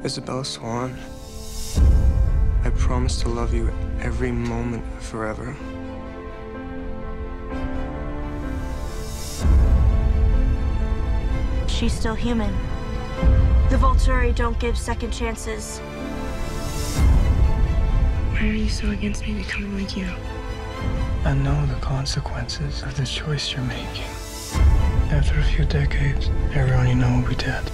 Isabella Swan, I promise to love you every moment forever. She's still human. The Volturi don't give second chances. Why are you so against me becoming like you? I know the consequences of the choice you're making. After a few decades, everyone you know will be dead.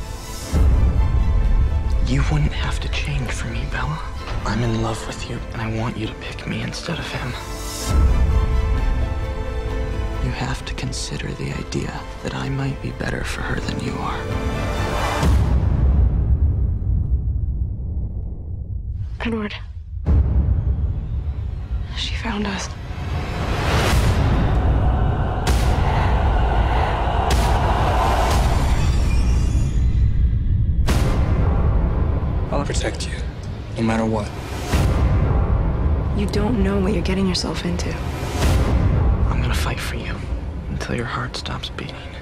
You wouldn't have to change for me, Bella. I'm in love with you, and I want you to pick me instead of him. You have to consider the idea that I might be better for her than you are. Edward. She found us. I'll protect you, no matter what. You don't know what you're getting yourself into. I'm gonna fight for you until your heart stops beating.